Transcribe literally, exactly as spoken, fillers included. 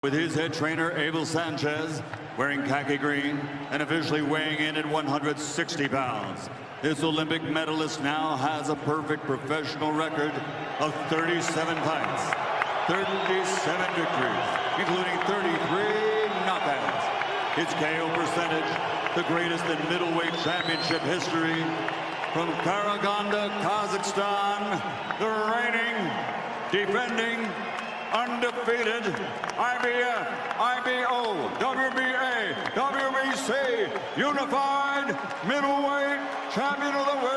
With his head trainer, Abel Sanchez, wearing khaki green and officially weighing in at one hundred sixty pounds. This Olympic medalist now has a perfect professional record of thirty-seven fights, thirty-seven victories, including thirty-three knockouts. His K O percentage, the greatest in middleweight championship history. From Karaganda, Kazakhstan, the reigning, defending, undefeated I B F, I B O, W B A, W B C, unified middleweight champion of the world.